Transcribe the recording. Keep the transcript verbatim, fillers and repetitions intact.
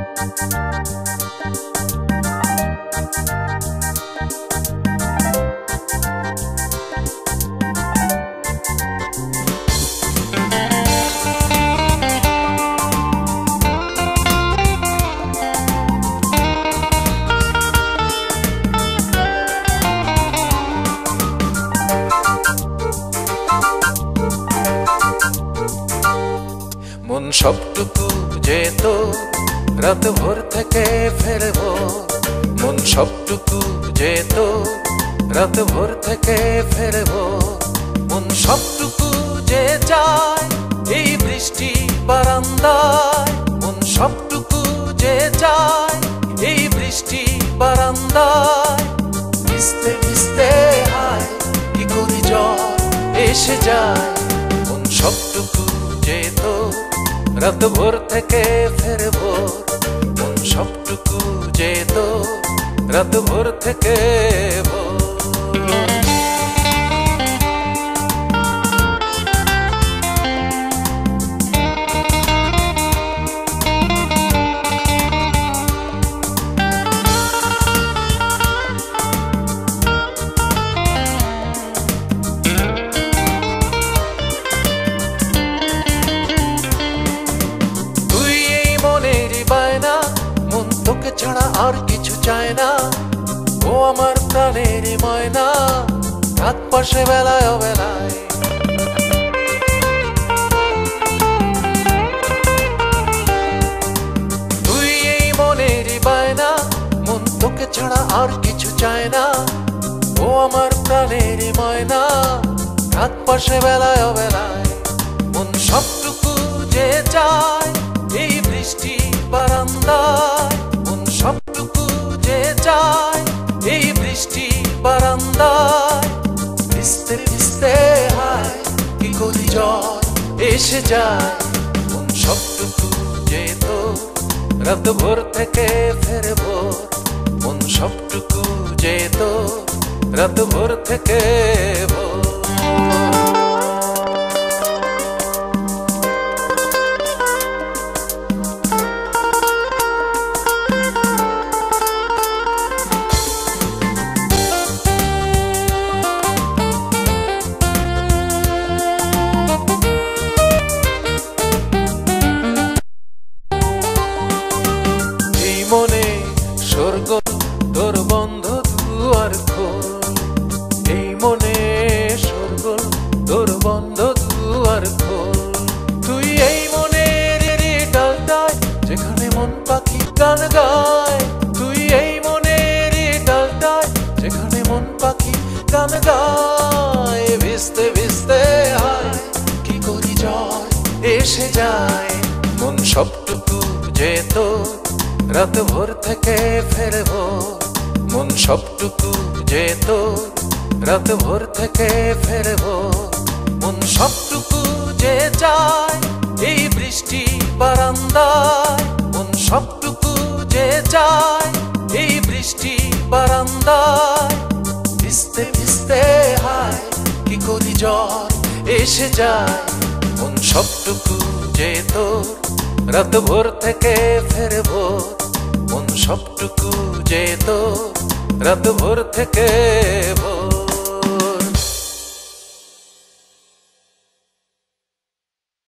মন সবটুকু যেত রাত ভোর থেকে ফেরবো, মন সবটুকু যেত রাত ভোর থেকে ফেরবো, মন সবটুকু যে যায় এই বৃষ্টি বারান্দায়, মন সবটুকু যে যায় এই বৃষ্টি বারান্দায়। ভিজতে ভিজতে হায় কি করি জ্বর এসে যায়, মন সবটুকু যেত রাত ভোর থেকে ফেরবো, মন সবটুকু যেত রাত ভোর থেকে ভোর। তোকে ছাড়া আর কিছু চায় না, ও আমার প্রাণের ময়না, রাত পাশে বেলায় অবেলায়। তুই এই মনের বায়না, মন তোকে ছাড়া আর কিছু চায় না, ও আমার প্রাণের ময়না, রাত পাশে বেলায় অবেলায়। মন সবটুকু যে চায় এই বৃষ্টি বারান্দায়, সবটুকু যে যায় এই বৃষ্টি বারান্দায়। ভিজতে ভিজতে হায় কি করি জ্বর এসে যায়, মন সবটুকু যেত রাত ভোর থেকে ফেরবো, মন সবটুকু যেত রাত ভোর থেকে ভোর। মনে সরগোল তোর বন্ধ দুয়ার খোল, এই মনে সরগোল তোর বন্ধ দুয়ার খোল। তুই এই মনের ডালটায় যেখানে মন পাখি গান গায়, তুই এই মনের ডালটায় যেখানে মন পাখি গান গায়। ভিজতে ভিজতে হায় কি করি জ্বর এসে যায়, মন সবটুকু যেত রাত ভোর থেকে ফেরবো, মন সবটুকু যেত রাত ভোর থেকে ফেরবো, মন সবটুকু যে যায় এই বৃষ্টি বারান্দায়, মন সবটুকু যে যায় এই বৃষ্টি বারান্দায়। ভিজতে ভিজতে হায় কি করি জ্বর এসে যায়, মন সবটুকু যেত রাত ভোর থেকে ফেরবো, মন সবটুকু যেত রাত ভোর থেকে ভোর।